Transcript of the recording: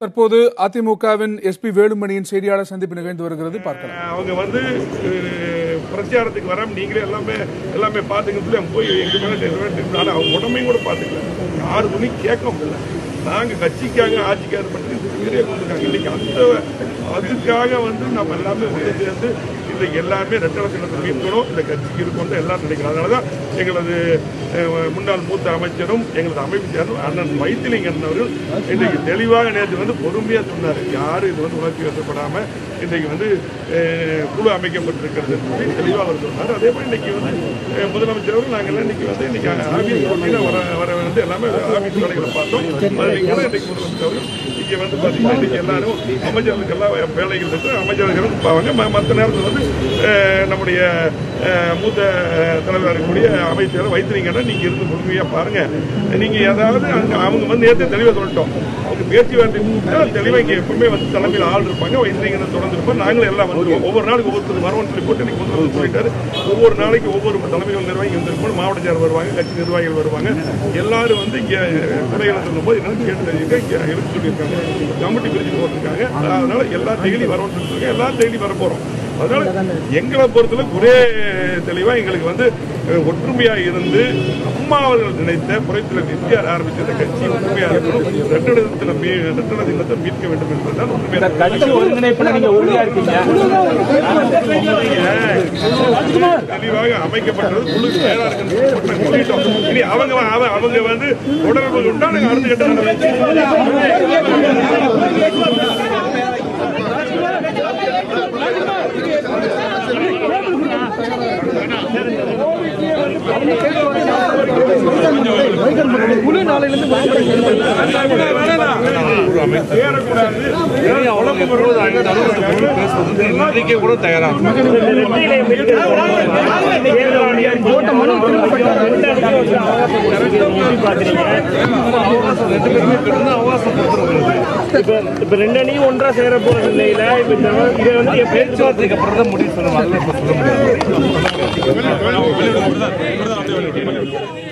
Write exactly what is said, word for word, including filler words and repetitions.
தற்போது அதிமுகவின் எஸ்பி வேலுமணியின் செய்தியாளர் சந்திப்பு நிகழ்ந்து வருகிறது, பார்க்கலாம். அவங்க வந்து பிரச்சாரத்துக்கு வர நீங்களே எல்லாமே எல்லாமே பார்த்துக்கிட்டு போய் எங்க மேலே அவங்க உடம்பையும் கூட பார்த்துக்கல, யாரு துணி கேட்க முடியல. நாங்கள் கட்சிக்காக ஆட்சிக்காக பண்ணி உயிரே கொடுத்துருக்காங்க. இன்னைக்கு அந்த அதுக்காக வந்து நம்ம எல்லாமே உயிரை சேர்ந்து இன்றைக்கு எல்லாருமே ரெட்டை சின்னத்தை மீட்கணும், இந்த கட்சிக்கு இருக்கணும் எல்லாரும் நினைக்கிறோம். அதனால தான் எங்களது முன்னாள் மூத்த அமைச்சரும் எங்களது அமைப்பு சேர்ந்த அண்ணன் வைத்திலிங்கன் அவர்கள் இன்றைக்கு தெளிவாக நேற்று வந்து பொறுமையாக சொன்னார். யாரும் இது வந்து உணர்ச்சி வசப்படாமல் இன்றைக்கு வந்து குழு அமைக்கப்பட்டிருக்கிறது சொல்லி தெளிவாக அவர் சொன்னார். அதே மாதிரி இன்னைக்கு வந்து முதலமைச்சர் அவர்கள் நாங்கள் இன்னைக்கு வந்து இன்னைக்கு ஆபீஸ் போட்டியில் வர வர வந்து எல்லாமே ஆபீஸ் வேலைகளை பார்த்தோம். அதில் கூட இன்னைக்கு முதலமைச்சர் அவர்கள் இங்கே வந்து பார்த்தீங்கன்னா இன்னைக்கு எல்லாரும் அமைச்சர்களுக்கு எல்லாம் வேலைகள் இருக்கு, அமைச்சர்களும் பாவாங்க. மற்ற நேரத்தில் வந்து நம்முடைய மூத்த தலைவர் இருக்கக்கூடிய அமைச்சர் வைத்திலிங்கன்னு நீங்க இருந்து முழுமையா பாருங்க. நீங்க ஏதாவது அங்க அவங்க வந்து நேற்று தெளிவாக சொல்லிட்டோம், அவங்க பேச்சுவார்த்தை தெளிவாக இங்கே எப்பவுமே வந்து தலைமையில் ஆள் இருப்பாங்க, வைத்திலிங்கன்னு தொடர்ந்து இருப்போம். நாங்களும் எல்லாம் வந்துருவோம், ஒவ்வொரு நாளைக்கு ஒவ்வொருத்தர் வரவோம்னு சொல்லி போட்டு இன்னைக்கு முதல்வர் சொல்லிட்டாரு. ஒவ்வொரு நாளைக்கு ஒவ்வொரு தலைமைகள் நிர்வாகி வந்திருப்போம், மாவட்ட செயலர் வருவாங்க, கட்சி நிர்வாகிகள் வருவாங்க. எல்லாரும் வந்து இங்கே துறைகளை சொல்லும் போது என்னன்னு கேட்டு தெரிஞ்சுக்க இருக்கு சொல்லியிருக்காங்க, கமிட்டி பிரிச்சு போட்டிருக்காங்க. அதனால எல்லா டெய்லி வரவோம்னு சொல்லியிருக்காங்க, எல்லாரும் டெய்லி வர போறோம். அதனால எங்களை பொறுத்தவரை ஒரே தெளிவா எங்களுக்கு வந்து ஒற்றுமையா இருந்து அம்மா அவர்கள் நினைத்த புரட்சித்தலைவர் எம்ஜிஆர் ஆரம்பித்த கட்சி ஒற்றுமையா இருக்கணும், ரெட்டடத்துல ரெட்டட தினத்தை மீட்க வேண்டும் என்பதுதான் ஒற்றுமையா தெளிவாக அமைக்கப்பட்டது. குழு தயாரா இருக்கு. இனி அவங்க அவங்க வந்து தொடர்பு கொண்டா நாங்க அடுத்த கட்ட கூட தயாராக இப்ப ரெண்டு அணியும் ஒன்றா சேர போற நிலையில இதை வந்து பேச்சுவார்த்தைக்கு அப்புறம் தான் முடிவு சொல்லுவாங்க, சொல்ல முடியாது.